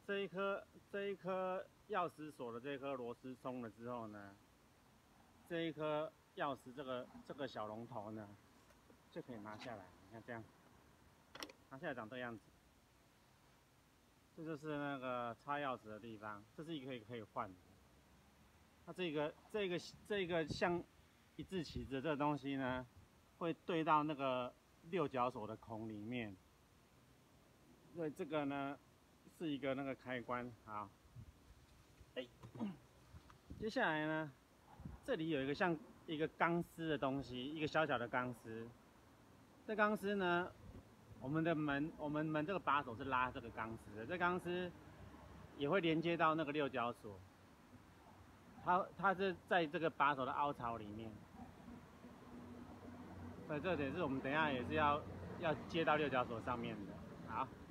这一颗钥匙锁的这颗螺丝松了之后呢，这一颗钥匙这个小龙头呢，就可以拿下来。你看这样，拿下来长这样子。这就是那个插钥匙的地方，这是一个可以换的。那这个像一字旗子这个东西呢，会对到那个六角锁的孔里面。所以这个呢是一个那个开关。好，接下来呢，这里有一个像一个钢丝的东西，一个小小的钢丝。这钢丝呢，我们门这个把手是拉这个钢丝的，这钢丝也会连接到那个六角锁。它是在这个把手的凹槽里面，所以这点是我们等一下也是要接到六角锁上面的。好。